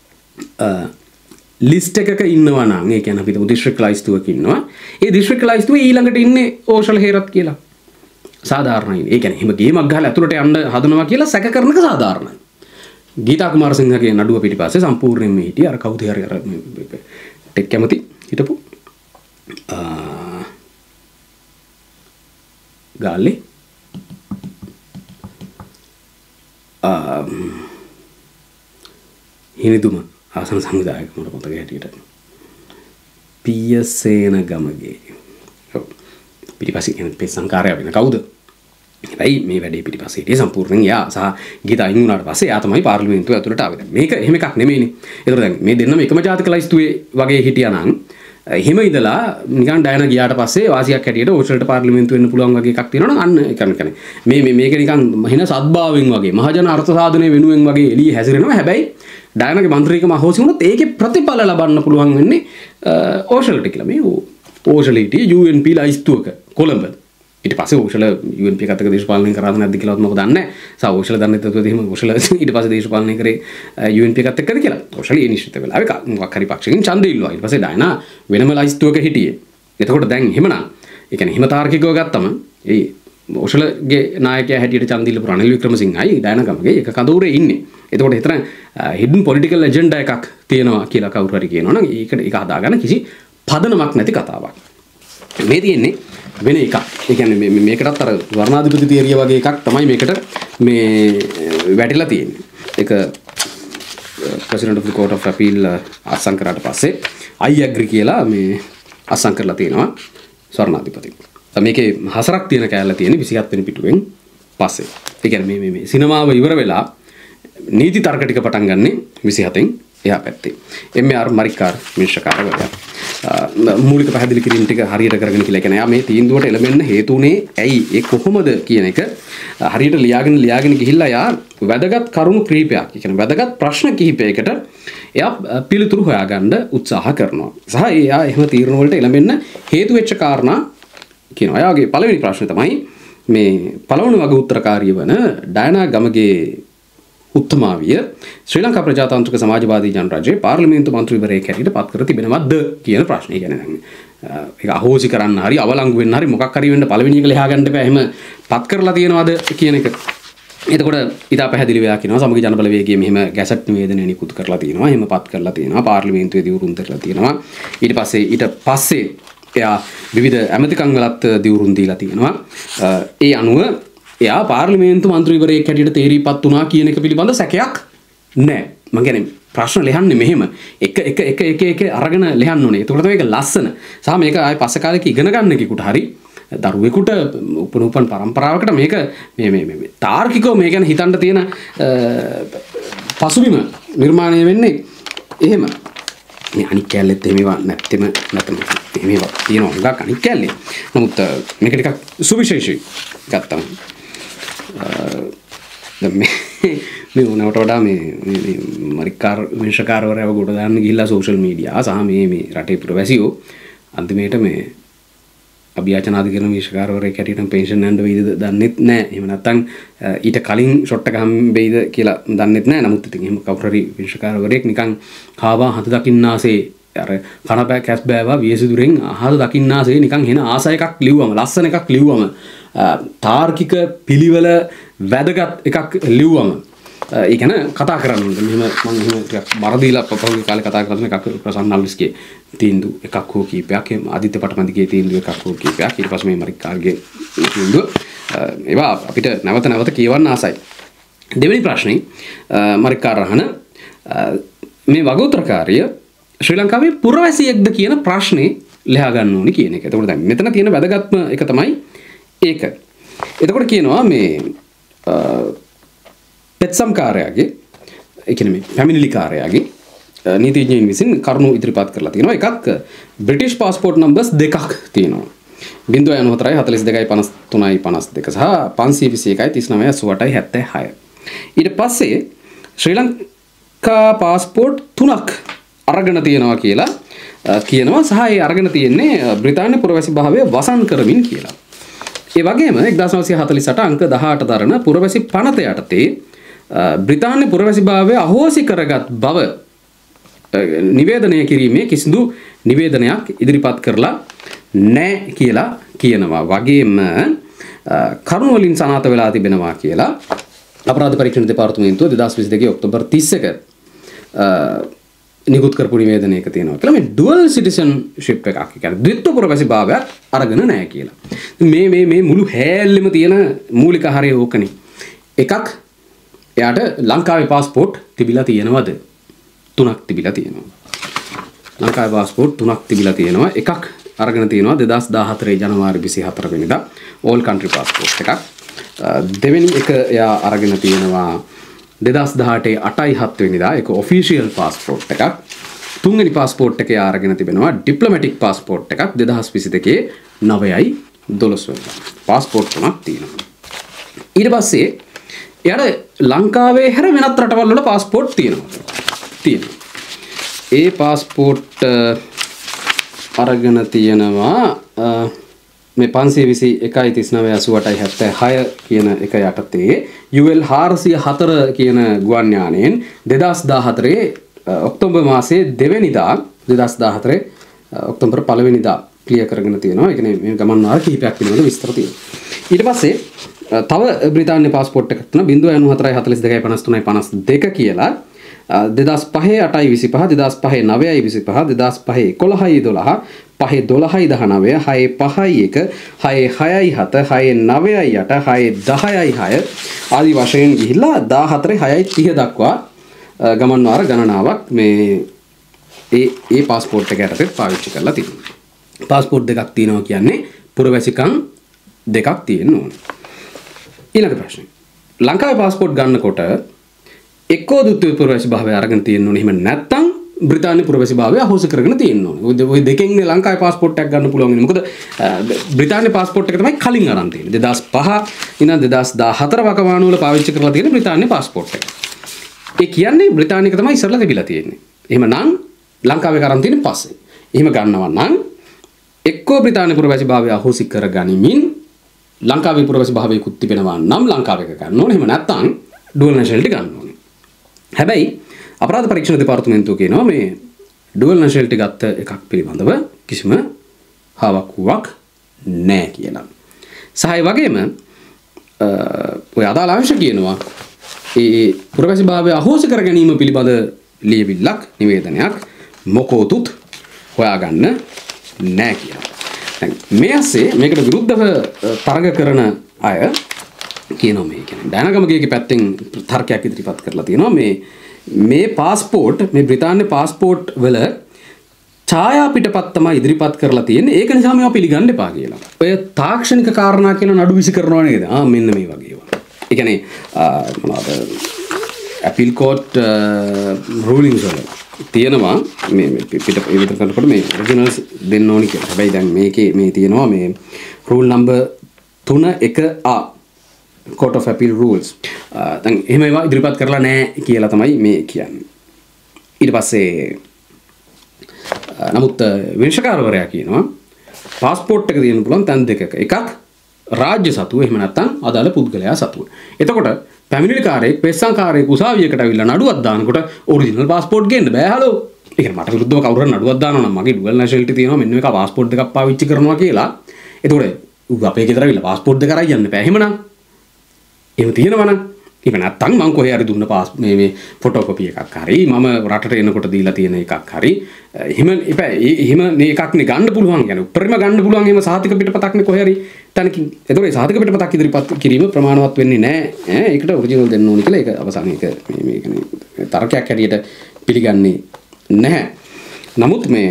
Speaker 1: ලිස්ට් එකක ඉන්නවා නම් ඒ කියන්නේ අපි දිස්ත්‍රික් ලයිස්තුවක ඉන්නවා. ඒ දිස්ත්‍රික් ලයිස්තුවේ ඊළඟට ඉන්නේ ඕෂල් හේරත් කියලා. සාධාරණයි. ඒ කියන්නේ එහෙම ගේමක් ගහලා ඇතුළට යන්න හදනවා කියලා සැක කරනක සාධාරණයි. ගීතා කුමාරසිංහගේ නඩුව පිටිපස්සේ සම්පූර්ණයෙන්ම හිටිය අර කවුද හරි අර ටෙක් කැමති හිටපු ගාල්ලේ හිනිදුම ආසන සංවිධායක මට මතක හැටියට පියසේන ගමගේ පිටිපස්සේ කියන පෙස් සංකාරය වෙන කවුද? හැබැයි මේ වැඩේ පිටිපස්සේ හිටියේ සම්පූර්ණයෙන් යා සහ ගීතා අයින් වුණාට පස්සේ යා තමයි පාර්ලිමේන්තුව ඇතුළට ආවේ. මේක එහෙම එකක් නෙමෙයිනේ. ඒතර දැන් මේ දෙන්නම එකම ජාතික ලයිස්තුවේ වගේ හිටියා නම් එහෙම ඉඳලා නිකන් ඩයනා ගියාට පස්සේ වාසියක් හැටියට ඕස්ට්‍රේලියාවට පාර්ලිමේන්තු වෙන්න පුළුවන් වගේ එකක් තියෙනවා නම් අන්න ඒ කියන්නේ මේ මේ මේක නිකන් හින සද්භාවයෙන් වගේ මහජන අර්ථ සාධනය වෙනුවෙන් වගේ එළිය හැසිරෙනවා. හැබැයි ඩයනාගේ මන්ත්‍රීකම අහෝසි වුණොත් ඒකේ ප්‍රතිඵල ලබන්න පුළුවන් වෙන්නේ ඕස්ට්‍රේලියාවට කියලා. මේ ඕස්ට්‍රේලියාවේ යූ එන් පී ලයිස්තුවක කොළඹ ඊට පස්සේ ඕෂල යූ එන් පී එකත් එක්ක දේශපාලනය කරාද නැද්ද කියලාවත් මම දන්නේ නැහැ. සා ඕෂල දන්නේ නැතුව එහෙම ඕෂල ඊට පස්සේ දේශපාලනය කරේ යූ එන් පී එකත් එක්කද කියලා. ඕෂල ඒ නිශ්චිත වෙලා ඒක මොකක් හරි පක්ෂකින් ඡන්දෙ ඉල්ලුවා. ඊට පස්සේ ඩයනා වෙනම ලයිස්තුවක හිටියේ. එතකොට දැන් එහෙමනම් ඒ කියන්නේ හිම තාර්කිකව ගත්තම ඒ ඕෂලගේ නායකයා හැටියට ඡන්දෙ ඉල්ලපු රනිල් වික්‍රමසිංහයි ඩයනා ගමගේ එක කඳවුරේ ඉන්නේ. එතකොට එතන හිඩන් පොලිටිකල් ඇජෙන්ඩා එකක් තියෙනවා කියලා කවුරු හරි කියනවා නම් ඒකට ඒක හදාගන්න කිසි පදනමක් නැති කතාවක්. මේ තියෙන්නේ වෙන එකක්. ඒ කියන්නේ මේකටත් අර වර්ණාධිපති තියරිය වගේ එකක් තමයි මේකට මේ වැටිලා තියෙන්නේ. ඒක president of the court of appeal අත්සන් කරාට පස්සේ I agree කියලා මේ අත්සන් කරලා තියෙනවා ස්වර්ණාධිපති. මේකේ හසරක් තියෙන කෑල්ල තියෙන්නේ විසිහත් වෙනි පිටුවෙන් පස්සේ. ඒ කියන්නේ මේ මේ සිනමාව ඉවර වෙලා නීති තර්ක ටික පටන් ගන්නෙ විසිහතෙන් එහා පැත්තේ. එම් ආර් මරිකාර් මිශ්‍රකාරවලයා මූලික පැහැදිලි කිරීම ටික හරියට කරගෙන කියලා කියන්නේ මේ තීන්දුවට එළඹෙන්න හේතු උනේ ඇයි ඒ කොහොමද කියන එක හරියට ලියාගෙන ලියාගෙන ගිහිල්ලා යා වැදගත් කරුණු ක්‍රීපයක්. ඒ කියන්නේ වැදගත් ප්‍රශ්න කිහිපයකට එයා පිළිතුරු හොයාගන්න උත්සාහ කරනවා. සහ එයා එහෙම තීරණ වලට එළඹෙන්න හේතු වෙච්ච කාරණා කියනවා. එයාගේ පළවෙනි ප්‍රශ්නේ තමයි මේ පළවන වග උත්තරකාරිය වන ඩයනා ගමගේ උත්තමාවිය ශ්‍රී ලංකා ප්‍රජාතාන්ත්‍රික සමාජවාදී ජනරජයේ පාර්ලිමේන්තු මන්ත්‍රීවරයෙක් හැටියට පත් කර තිබෙනවද කියන ප්‍රශ්නේ. කියන්නේ දැන් ඒක අහෝසි කරන්න හරි අවලංගු වෙන්න හරි මොකක් හරි වෙන්න පළවෙනි එක ලියා ගන්න බෑ. එහෙම පත් කරලා තියනවද කියන එක. එතකොට ඊට පැහැදිලි වෙලා කියනවා සමගි ජනබලවේගයේ මෙහෙම ගැසට් නිවේදනය නිකුත් කරලා තියෙනවා. එහෙම පත් කරලා තියෙනවා. පාර්ලිමේන්තුවේ දියුරුම් කරලා තියෙනවා. ඊට පස්සේ ඊට පස්සේ එයා විවිධ ඇමතිකම් වලත් දියුරුම් දීලා තියෙනවා. ඒ අනුව එයා පාර්ලිමේන්තු මන්ත්‍රීවරයෙක් හැටියට තේරීපත් වුණා කියන එක පිළිබඳ සැකයක් නැහැ. මම කියන්නේ ප්‍රශ්න ලියන්නේ මෙහෙම එක එක එක එක එක අරගෙන ලියන්න ඕනේ. එතකොට තමයි ඒක ලස්සන. සහ මේක ආයේ පස්සේ කාලෙක ඉගෙන ගන්න කෙනෙකුට හරි දරුවෙකුට උපන් උපන් පරම්පරාවකට මේක මේ මේ මේ තාර්කිකව මේ ගැන හිතන්න තියෙන පසුබිම නිර්මාණය වෙන්නේ එහෙම. මේ අනික් කැලෙත් එහෙමවා නැත්නම් නැත්නම් එහෙමවා තියෙනවා හුඟක් අනික් කැලේ. නමුත් මේක ටිකක් සුවිශේෂී ගත්තම මේ උනට වඩා මේ මරිකාර් විශ්කාරවරයව ගොඩ දාන්න ගිහිල්ලා සෝෂල් මීඩියා සහ මේ මේ රටේ පුරවැසියෝ අන්තිමේට මේ අභියාචනාධිකරණ විශ්කාරවරයෙක් හැටියට පෙන්ෂන් යන්න වෙයිද දන්නෙත් නැහැ. එහෙම නැත්නම් ඊට කලින් ෂොට් එක හම්බෙයිද කියලා දන්නෙත් නැහැ. නමුත් ඉතින් එහෙම කවුරු හරි විශ්කාරවරයෙක් නිකන් කාවා හත දකින්නාසේ අර කනපෑ කැස් බෑවා වියසුදුරෙන් අහල දකින්නාසේ නිකන් එන ආසය එකක් ලිව්වම ලස්සන එකක් ලිව්වම තාර්කික පිළිවෙල වැදගත් එකක් ලිව්වම ඒ කියන්නේ කතා කරන්න ඕනේ. මෙහෙම මම එහෙම ටිකක් බර දීලා පපුගේ කාලේ කතා කරන එකක් ප්‍රසන්න අල්විස්ගේ තීන්දුව එකක් හෝ කීපයක් එහෙම ආදිත්‍ය පටමන්දිගේ තීන්දුව එකක් හෝ කීපයක් ඊට පස්සේ මේ මරිකාර්ගේ තීන්දුව ඒවා අපිට නැවත නැවත කියවන්න ආසයි. දෙවෙනි ප්‍රශ්නේ මරිකාර් අහන මේ වගඋත්තරකාරිය ශ්‍රී ලංකාවේ පුරවැසියෙක්ද කියන ප්‍රශ්නේ ලියා ගන්න ඕනේ කියන එක. එතකොට දැන් මෙතන තියෙන වැදගත්ම එක තමයි ඒක. එතකොට කියනවා මේ පෙත්සම් කාර්යයගේ ඒ කියන්නේ මේ ෆැමිලි කාර්යයගේ නීතිඥයින් විසින් කරුණු ඉදිරිපත් කරලා තියෙනවා. එකක් බ්‍රිටිෂ් පාස්පෝර්ට් නම්බර්ස් දෙකක් තියෙනවා. බිංදුව අනූහතරයි හතළිස් දෙකයි පනස් තුනයි පනස් දෙක සහ පන්සිය විසි එකයි තිස් නවයයි අසූ අටයි හැත්තෑ හය. ඊට පස්සේ ශ්‍රී ලංකා පාස්පෝර්ට් තුනක් අරගෙන තියෙනවා කියලා කියනවා. සහ ඒ අරගෙන තියෙන්නේ බ්‍රිතාන්‍ය පුරවැසි භාවය වසන් කරමින් කියලා. ඒ වගේම එක්දාස් නවසිය හතළිස් අට අංක දහඅට දරන පුරවැසි පනත යටතේ බ්‍රිතාන්‍ය පුරවැසි භාවය අහෝසි කරගත් බව නිවේදනය කිරීමේ කිසිදු නිවේදනයක් ඉදිරිපත් කරලා නැහැ කියලා කියනවා. වගේම කරුණු වලින් සනාථ වෙලා තිබෙනවා කියලා අපරාධ පරීක්ෂණ දෙපාර්තමේන්තුව දෙදාස් විසි දෙකේ ඔක්තෝබර් තිස් එක නිකුත් කරපු නිවේදනයක තියෙනවා කියලා මේ ඩුවල් සිටිසන්ෂිප් එකක් කියන්නේ ද්විත්ව පුරවැසි භාවයක් අරගෙන නැහැ කියලා. මේ මේ මේ මුළු හැල්ලෙම තියෙන මූලික හරය ඕකනේ. එකක් එයාට ලංකාවේ පාස්පෝර්ට් තිබිලා තියෙනවද? තුනක් තිබිලා තියෙනවා. ලංකාවේ පාස්පෝර්ට් තුනක් තිබිලා තියෙනවා. එකක් අරගෙන තියෙනවා දෙදාස් දාහතරේ ජනවාරි විසි හතර වෙනිදා ඕල් කන්ට්‍රි පාස්පෝර්ට් එකක්. දෙවෙනි එක එයා අරගෙන තියෙනවා දෙදාස් දහඅටේ අටයි හත් වෙනිදා ඒක ඔෆිෂියල් පාස්පෝර්ට් එකක්. තුන්වෙනි පාස්පෝර්ට් එකේ අරගෙන තිබෙනවා ඩිප්ලොමැටික් පාස්පෝර්ට් එකක් දෙදහස් විසි දෙකේ නවයයි දොළොස් වෙනිදා. පාස්පෝර්ට් තුනක් තියෙනවා. ඊට පස්සේ එයාට ලංකාවේ හැර වෙනත් රටවල් වල පාස්පෝර්ට් තියෙනවා. තියෙනවා. ඒ පාස්පෝර්ට් අරගෙන තියෙනවා මේ පන්සිය විසි එකයි තිස් නවය අසූ අටයි හැත්තෑ හය කියන එක යටතේ යු එල් හාරසිය හතර කියන ගුවන් යානයෙන් දෙදහස් දාහතරේ ඔක්තෝබර් මාසයේ දෙවැනිදා දෙදහස් දාහතරේ ඔක්තෝබර් පළවෙනිදා ක්ලියර් කරගෙන තියෙනවා. ඒ කියන්නේ මේ ගමන් වාර කිහිපයක් පිළිබඳව විස්තර තියෙනවා. ඊට පස්සේ තව බ්‍රිතාන්‍ය පාස්පෝර්ට් එකක් තියෙනවා බිංදුව අනූ හතරයි හතළිස් දෙකයි පනස් තුනයි පනස් දෙක කියලා. දෙදහස් පහේ අටයි විසිපහ දෙදහස් පහේ නවයයි විසිපහ දෙදහස් පහේ එකොළහයි දොළහ පහේ දොළහයි දහනවය හයේ පහයි එක හයේ හයයි හත හයේ නවයයි අට හයේ දහයයි හය ආදී වශයෙන් ගිහිල්ලා දාහතරේ හයයි තිහ දක්වා ගමන් වාර ගණනාවක් මේ ඒ ඒ පාස්පෝර්ට් එක යටතේ පාවිච්චි කරලා තියෙනවා. පාස්පෝර්ට් දෙකක් තියෙනවා කියන්නේ පුරවැසිකම් දෙකක් තියෙන්න ඕන. ඊළඟ ප්‍රශ්නේ. ලංකාවේ පාස්පෝර්ට් ගන්නකොට එක්කෝ ද්විතීය පුරවැසි භාවය අරගෙන තියෙන්න ඕනේ. එහෙම නැත්නම් බ්‍රිතාන්‍ය පුරවැසි භාවය අහෝසි කරගෙන තියෙන්න ඕනේ. ඔය දෙකෙන්නේ ලංකාවේ පාස්පෝර්ට් එකක් ගන්න පුළුවන් වෙන්නේ. මොකද බ්‍රිතාන්‍ය පාස්පෝර්ට් එක තමයි කලින් අරන් තියෙන්නේ. දෙදහස් පහ ඉඳන් දෙදහස් දාහතර වකවානු වල පාවිච්චි කරලා තියෙන බ්‍රිතාන්‍ය පාස්පෝර්ට් එක. ඒ කියන්නේ බ්‍රිතාන්‍යක තමයි ඉස්සරලා තිබිලා තියෙන්නේ. එහෙමනම් ලංකාවේ කරන් තියෙන්නේ පස්සේ. එහෙම ගන්නවා නම් එක්කෝ බ්‍රිතාන්‍ය පුරවැසි භාවය අහෝසි කර ගනිමින් ලංකාවේ පුරවැසි භාවයකුත් තිබෙනවා නම් ලංකාවක ගන්න ඕනේ. එහෙම නැත්නම් ඩුවල් නැෂනලිටි ගන්න ඕනේ. හැබැයි අපරාධ පරීක්ෂණ දෙපාර්තමේන්තුව කියනවා මේ ඩුවල් නැෂනලිටි ගත්ත එකක් පිළිබඳව කිසිම හාවකුවක් නැහැ කියලා. සහ ඒ වගේම ඔය අදාළ අංශ කියනවා ඒ පුරවැසි භාවය අහෝසි කර ගැනීම පිළිබඳ ලියවිල්ලක් නිවේදනයක් මොකෝතුත් හොයාගන්න නැහැ කියලා. දැන් මේ ඇස්සේ මේකට විරුද්ධව තරග කරන අය කියනවා මේ කියන්නේ ඩයනගමගේගේ පැත්තෙන් තර්කයක් ඉදිරිපත් කරලා තියෙනවා මේ මේ පාස්පෝර්ට් මේ බ්‍රිතාන්‍ය පාස්පෝර්ට් වල ඡායා පිටපත් තමයි ඉදිරිපත් කරලා තියෙන්නේ. ඒක නිසා මේවා පිළිගන්න එපා කියලා. ඔය තාක්ෂණික කාරණා කියන නඩු විසි කරනවා නේද? ආ මෙන්න මේ වගේ ඒවා. ඒ කියන්නේ මොනවාද අපීල් කෝට් රූලින්ග්ස් වල තියෙනවා මේ පිට ඉදිරිපත් කරනකොට මේ ඔරිජිනල්ස් දෙන්න ඕනි කියලා. හැබැයි දැන් මේකේ මේ තියෙනවා මේ රූල් නම්බර් තුන එක A Court of Appeal rules. දැන් එහෙම ඒවා ඉදිරිපත් කරලා නැහැ කියලා තමයි මේ කියන්නේ. ඊට පස්සේ නමුත් විනිශ්චයකාරවරයා කියනවා පාස්පෝර්ට් එක තියෙන්න පුළුවන් තැන් දෙකක. එකක් රාජ්‍ය සතුව එහෙම නැත්නම් අදාළ පුද්ගලයා සතුව. එතකොට පැමිණිලිකාරයෙක් පෙස්සන්කාරයෙක් උසාවියකට අවිල්ලා නඩුවක් දානකොට ඔරිජිනල් පාස්පෝර්ට් ගේන්න බෑ හලෝ. ඒ කියන්නේ මට විරුද්ධව කවුරු හරි නඩුවක් දානවා නම් මගේ ඩුවල් නැෂනලිටි තියෙනවා මෙන්න මේක පාස්පෝර්ට් දෙකක් පාවිච්චි කරනවා කියලා. එතකොට ඌ අපේ ගෙදර අවිල්ලා පාස්පෝර්ට් දෙක අරන් යන්න බෑ. එහෙමනම් එහෙම තියෙනවා නම් ඒක නැත්තම් මං කොහේ හරි දුන්න පාස් මේ මේ ෆොටෝකොපි එකක් හරි මම රටට එනකොට දීලා තියෙන එකක් හරි එහෙම එපා එහෙම මේ එකක් නේ ගන්න පුළුවන් කියන්නේ උපරිම ගන්න පුළුවන් එහෙම සාහිතික පිටපතක් නේ කොහේ හරි තැනකින්. ඒතකොට ඒ සාහිතික පිටපතක් ඉදිරිපත් කිරීම ප්‍රමාණවත් වෙන්නේ නැහැ ඈ ඒකට ඔරිජිනල් දෙන්න ඕනේ කියලා ඒක අවසානයේ ඒක මේ මේ කියන්නේ තර්කයක් හැටියට පිළිගන්නේ නැහැ. නමුත් මේ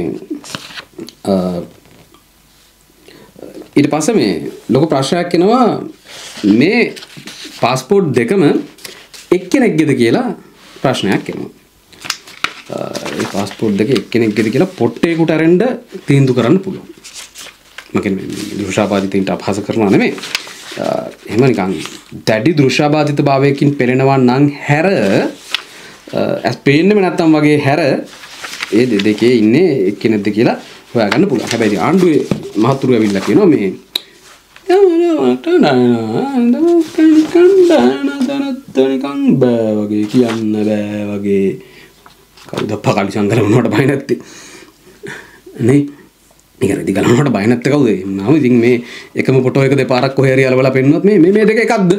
Speaker 1: ඊට පස්සේ මේ ලොකු ප්‍රශ්නයක් එනවා මේ පාස්පෝර්ට් දෙකම එක්කෙනෙක්ගේද කියලා ප්‍රශ්නයක් එනවා. ඒ පාස්පෝර්ට් දෙක එක්කෙනෙක්ගේද කියලා පොට්ටේකට අරෙන්න තීන්දුව කරන්න පුළුවන්. මම කියන්නේ දෘශ්‍යාබාධිතයින්ට අපහාස කරනවා නෙමෙයි. එහෙම නිකන් දැඩි දෘශ්‍යාබාධිතභාවයකින් පෙළෙනවා නම් හැර ඇස් පේන්නෙම නැත්තම් වගේ හැර ඒ දෙකේ ඉන්නේ එක්කෙනෙක්ද කියලා හොයාගන්න පුළුවන්. හැබැයි ආණ්ඩුවේ මහතුරු ඇවිල්ලා කියනවා මේ බෑ වගේ කියන්න බෑ වගේ කවුද පකාලි සංගල වුණාට බය නැත්තේ නේ ඒක රෙදි ගලනකොට බය නැත්තේ කවුද මම ඉතින් මේ එකම ෆොටෝ එක දෙපාරක් කොහේ හරි අලවලා පෙන්නනොත් මේ මේ දෙක එකක්ද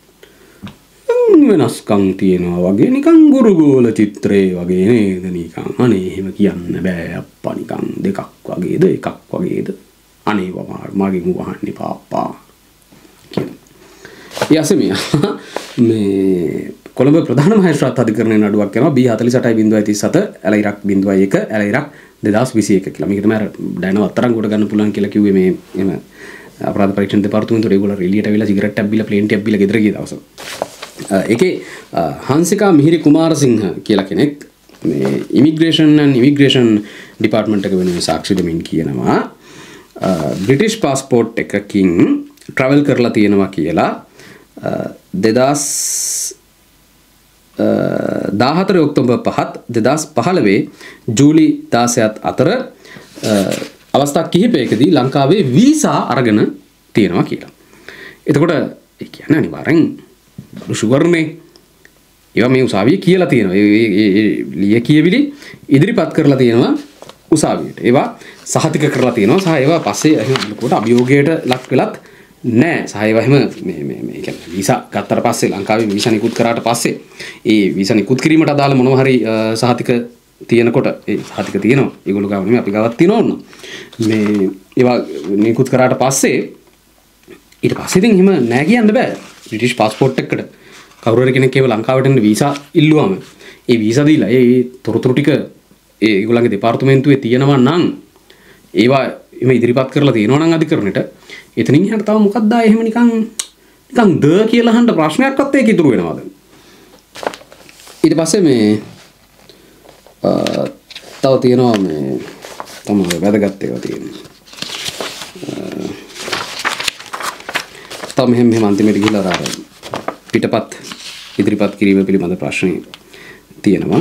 Speaker 1: වෙනස්කම් තියෙනවා වගේ නිකන් ගුරුගෝල චිත්‍රේ වගේ නේද නිකන් අනේ එහෙම කියන්න බෑ අප්පා නිකන් දෙකක් වගේද එකක් වගේද අනේ මගේ වහන්නේ පාප්පා යසමිය මේ කොළඹ ප්‍රධාන මහේස්ත්‍රාත් අධිකරණයේ නඩුවක් කරනවා B ෆෝර්ටි එයිට් බිංදුවයි තිස් හත ඇලයිරක් බිංදුවයි එක ඇලයිරක් දෙදාස් විසි එක කියලා. මේක තමයි අර ඩයනව අත්තරංගුවට ගන්න පුළුවන් කියලා කිව්වේ මේ එම අපරාධ පරීක්ෂණ දෙපාර්තමේන්තුවේ ඒගොල්ලෝ එළියට අවිලා සිගරට් එකක් බීලා ප්ලේන් ටිකක් බීලා ගෙදර ගිය දවස. ඒකේ හංසිකා මිහිරි කුමාරසිංහ කියලා කෙනෙක් මේ ඉමිග්‍රේෂන් and immigration department එක වෙනුවෙන් සාක්ෂි දෙමින් කියනවා බ්‍රිටිෂ් පාස්පෝර්ට් එකකින් travel කරලා තියෙනවා කියලා දෙදාස් දාහතර ඔක්තෝබර් පහ දෙදාස් පහළොව ජූලි දාසයත් අතර අවස්ථා කිහිපයකදී ලංකාවේ වීසා අරගෙන තියෙනවා කියලා. එතකොට ඒ කියන්නේ අනිවාර්යෙන් ෂුවර්නේ ඒවා මේ උසාවියේ කියලා තියෙනවා. ඒ ලිය කියවිලි ඉදිරිපත් කරලා තියෙනවා උසාවියට. ඒවා සහතික කරලා තියෙනවා සහ ඒවා පස්සේ ලොකුවට අභියෝගයට ලක් වෙලත් නෑ. සහ ඒවා එහෙම මේ මේ මේ කියන්නේ වීසා ගත්තට පස්සේ ලංකාවේ වීසා නිකුත් කරාට පස්සේ ඒ වීසා නිකුත් කිරීමට අදාළ මොනවා හරි සහතික තියෙනකොට ඒ සහතික තියෙනවා. ඒගොල්ලෝ ගාව නෙමෙයි අපි ගාවත් තියෙනවා ඕන. මේ ඒවා නිකුත් කරාට පස්සේ ඊට පස්සේ ඉතින් එහෙම නෑ කියන්න බෑ. බ්‍රිටිෂ් පාස්පෝර්ට් එකකට කවුරු හරි කෙනෙක් ඒව ලංකාවට එන්න වීසා ඉල්ලුවාම ඒ වීසා දීලා ඒ තොරතුරු ටික ඒ ඒගොල්ලන්ගේ දෙපාර්තමේන්තුවේ තියෙනවා නම් ඒවා එමෙ ඉදිරිපත් කරලා තියෙනවා නම් අධිකරණයට එතනින් එහාට තව මොකක්ද ආයේ එහෙම නිකන් නිකන් ද කියලා අහන්න ප්‍රශ්නයක්වත් ඒක ඉතුරු වෙනවද ඊට පස්සේ මේ තව තියෙනවා මේ තමයි වැදගත් ඒවා තියෙනවා තව මෙහෙම මෙහෙම අන්තිමට ගිහලා අර පිටපත් ඉදිරිපත් කිරීම පිළිබඳ ප්‍රශ්නේ තියෙනවා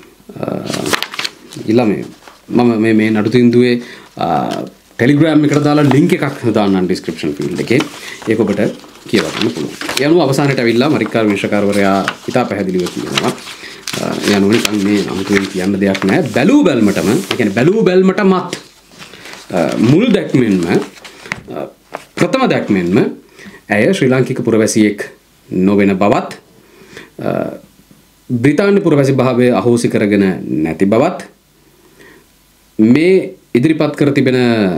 Speaker 1: ඊළඟ මේ මම මේ මේ නඩු තින්දුවේ ටෙලිග්‍රෑම් එකට දාලා ලින්ක් එකක් දාන්නම් ඩිස්ක්‍රිප්ෂන් ෆීල්ඩ් එකේ ඒක ඔබට කියවා ගන්න පුළුවන්. ඒ අනුව අවසානයේ ඇවිල්ලා මරික්කාර විනිශ්චයකාරවරයා ඉතා පැහැදිලිව කියනවා. ඒ අනුව නිකන් මේ අමුතුවෙන් කියන්න දෙයක් නැහැ. බැලූ බැල්මටම, ඒ කියන්නේ බැලූ බැල්මටමත් මුල් දැක්මෙන්ම ප්‍රථම දැක්මෙන්ම ඇය ශ්‍රී ලාංකික පුරවැසියෙක් නොවන බවත් බ්‍රිතාන්‍ය පුරවැසි භාවය අහෝසි කරගෙන නැති බවත් මේ ඉදිරිපත් කර තිබෙන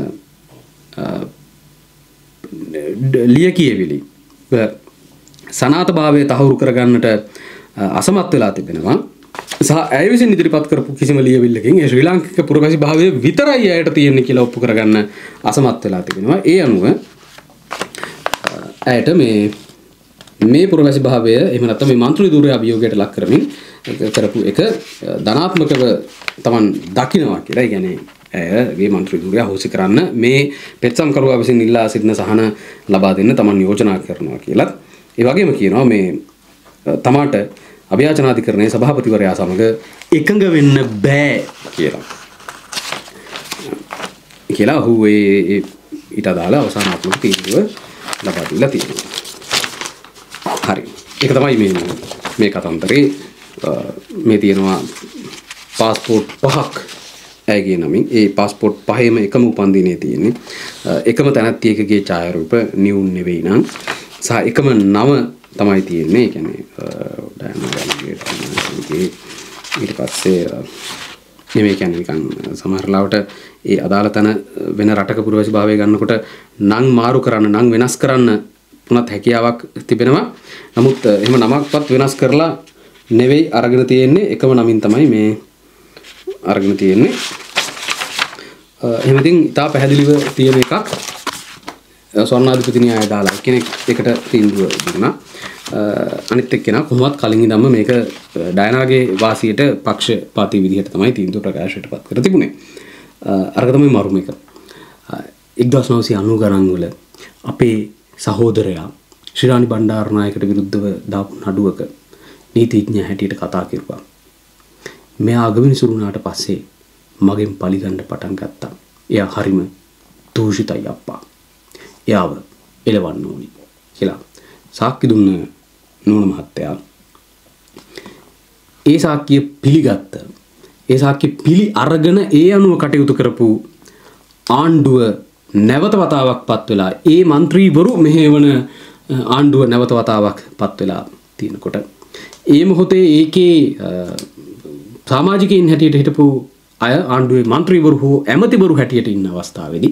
Speaker 1: ලියකියවිලි සනාත භාවය තහවුරු කරගන්නට අසමත් වෙලා තිබෙනවා සහ ඇය විසින් ඉදිරිපත් කරපු කිසිම ලියවිල්ලකින් ඒ ශ්‍රී ලාංකික පුරවැසි භාවය විතරයි ඇයට තියෙන්නේ කියලා ඔප්පු කරගන්න අසමත් වෙලා තිබෙනවා. ඒ අනුව ඇයට මේ මේ පුරවැසි භාවය එහෙම නැත්නම් මේ මන්ත්‍රී ධූරය අභියෝගයට ලක් කරමින් කරපු එක ධනාත්මකව Taman දකින්නවා කියලා. ඒ කියන්නේ ඇයගේ මන්ත්‍රී ධූරය අහෝසි කරන්න මේ පෙත්සම් කරුවා විසින් ඉල්ලා සිටින සහන ලබා දෙන්න Taman යෝජනා කරනවා කියලා. ඒ වගේම කියනවා මේ තමාට අභියාචනාධිකරණයේ සභාපතිවරයා සමග එකඟ වෙන්න බෑ කියලා. කියලා ඔහු ඒ ඊට අදාළ අවසානාත්මක තීන්දුව ලබා දීලා තියෙනවා. හරි. ඒක තමයි මේ මේ කතන්දරේ මේ තියෙනවා પાස්පෝර්ට් පහක් ඇයගේ නමින්. ඒ પાස්පෝර්ට් පහේම එකම උපන්දිනේ තියෙන්නේ. එකම තැනැත්තියකගේ ඡායාරූප නියුන් නෙවෙයි නම් සහ එකම නම තමයි තියෙන්නේ. ඒ කියන්නේ ඊට පස්සේ මේ කියන්නේ නිකන් සමහර ලාවට ඒ අදාළ තැන වෙන රටක පුරවැසි භාවය ගන්නකොට නම් මාරු කරන්න නම් වෙනස් කරන්න පුනත් හැකියාවක් තිබෙනවා. නමුත් එහෙම නමක්වත් වෙනස් කරලා නෙවෙයි අරගෙන තියෙන්නේ. එකම නමින් තමයි මේ අරගෙන තියෙන්නේ. එහෙම ඉතින් ඉතා පැහැදිලිව තියෙන එකක්. ස්වර්ණාධිපතිනිය අය දාලා කෙනෙක් එකට තීන්දුව දුන්නා. අනිත් එක්කෙනා කොහොමවත් කලින් ඉඳන්ම මේක ඩයනාගේ වාසියට පක්ෂපාතී විදිහට තමයි තීන්දුව ප්‍රකාශයට පත් කර තිබුණේ. අරක තමයි මරුම එක. එක්දාස් නවසිය අනූ ගණන් වල අපේ සහෝදරයා ශ්‍රීරාණි බණ්ඩාරනායකට විරුද්ධව දාපු නඩුවක නීතිඥයා හැටියට කතා කරුවා. මෙයා අගවිනිසුරු වුණාට පස්සේ මගෙන් පලිගන්න පටන් ගත්තා. එයා හරිම දූෂිතයි අප්පා. එයාව එලවන්න ඕනි කියලා සාක්ෂි දුන්න නෝන මහත්තයා ඒ සාක්ෂිය පිළිගත්ත. ඒ සාක්ෂි පිළි අරගෙන ඒ අනුව කටයුතු කරපු ආණ්ඩුව නැවත වතාවක් පත් වෙලා ඒ മന്ത്രിවරු මෙහෙවන ආණ්ඩුව නැවත වතාවක් පත් වෙලා තිනකොට ඒ මොහොතේ ඒකේ සමාජිකයින් හැටියට හිටපු අය ආණ්ඩුවේ മന്ത്രിවරු හෝ ඇමතිවරු හැටියට ඉන්න අවස්ථාවේදී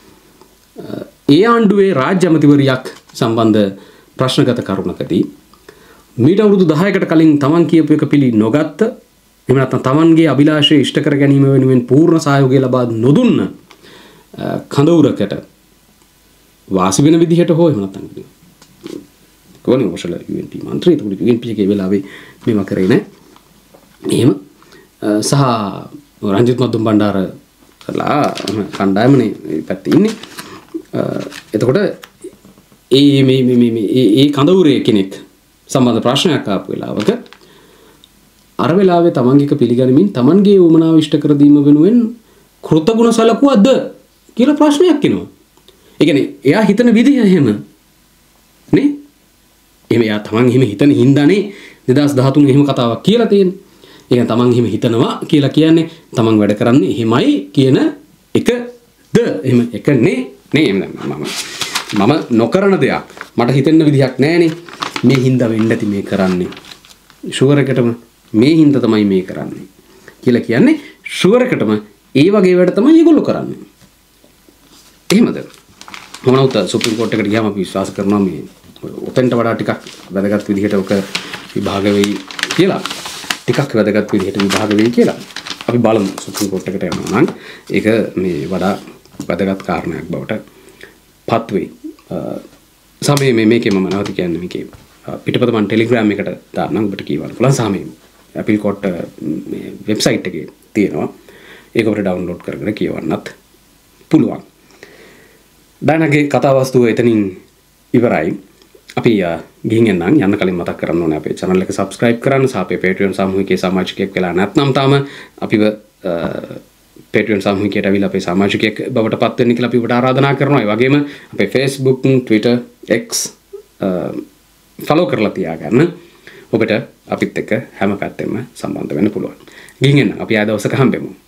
Speaker 1: ඒ ආණ්ඩුවේ රාජ්‍ය ඇමතිවරියක් සම්බන්ධ ප්‍රශ්නගත කරුණකදී මීට අවුරුදු දහයකට කලින් තමන් කියපු එක පිළි නොගත්ත එහෙම නැත්නම් තමන්ගේ අභිලාෂය ඉෂ්ට කර ගැනීම වෙනුවෙන් පූර්ණ සහයෝගය ලබා නොදුන්න කඳවුරකට වාසි වෙන විදිහට හෝ එහෙම නැත්නම් කොහොනේ ඔෂල යූ එන් පී මන්ත්‍රී තුරු යූ එන් පී එකේ වෙලාවේ මේවා කරේ නෑ. එහෙම සහ රංජිත් මද්දුම් බණ්ඩාර කරලා කණ්ඩායමනේ පැත්තේ ඉන්නේ. එතකොට ඒ මේ මේ මේ ඒ කඳවුරේ කෙනෙක් සම්බන්ධ ප්‍රශ්නයක් ආපු වෙලාවක අර වෙලාවේ තමන්ගේක පිළිගනිමින් තමන්ගේ උමනාව ඉෂ්ට කර දීම වෙනුවෙන් කෘතගුණ සලකුවද කියලා ප්‍රශ්නයක් එනවා. ඒ කියන්නේ එයා හිතන විදිහ එහෙම නේ? එහෙම එයා තමන් එහෙම හිතන හින්දානේ දෙදාස් දහතුන් එහෙම කතාවක් කියලා තියෙන්නේ. ඒ කියන්නේ තමන් එහෙම හිතනවා කියලා කියන්නේ තමන් වැඩ කරන්නේ එහෙමයි කියන එකද? එහෙම එක නේ නේ මම මම නොකරන දෙයක් මට හිතෙන්න විදිහක් නැහැනේ. මේ හින්දා වෙන්න ඇති මේ කරන්නේ. ෂුවර් එකටම මේ හින්දා තමයි මේ කරන්නේ කියලා කියන්නේ ෂුවර් එකටම ඒ වගේ වැඩ තමයි ඒගොල්ලෝ කරන්නේ. එහෙමද? මම උත සුප්‍රීම කෝට් එකට ගියාම අපි විශ්වාස කරනවා මේ උතෙන්ට වඩා ටිකක් වැදගත් විදිහට ඔක විභාග වෙයි කියලා. ටිකක් වැදගත් විදිහට විභාග වෙයි කියලා. අපි බලමු සුප්‍රීම කෝට් එකට යනවා නම් ඒක මේ වඩා වැදගත් කාරණයක් බවට පත් වෙයි. සමේ මේ මේකේ මම නැවත කියන්නේ මේකේ පිටපත මම ටෙලිග්‍රෑම් එකට දාන්නම් ඔබට කියවන්න පුළුවන්. සමේ අපිල් කෝට් මේ වෙබ්සයිට් එකේ තියෙනවා. ඒක ඔබට ඩවුන්ලෝඩ් කරගෙන කියවන්නත් පුළුවන්. ඩයනාගේ කතා වස්තුව එතනින් ඉවරයි. අපි ගිහින් එන්නම්. යන්න කලින් මතක් කරන්න ඕනේ අපේ channel එක subscribe කරන්න සහ අපේ Patreon සාමූහිකයේ සමාජිකයෙක් වෙලා නැත්නම් තාම අපිව Patreon සාමූහිකයට අවිලා අපේ සමාජිකයෙක් බවට පත් වෙන්න කියලා අපි ඔබට ආරාධනා කරනවා. ඒ වගේම අපේ Facebook, Twitter, X follow කරලා තියාගන්න. ඔබට අපිත් එක්ක හැම පැත්තෙම සම්බන්ධ වෙන්න පුළුවන්. ගිහින් එන්න. අපි ආය දවසක හම්බෙමු.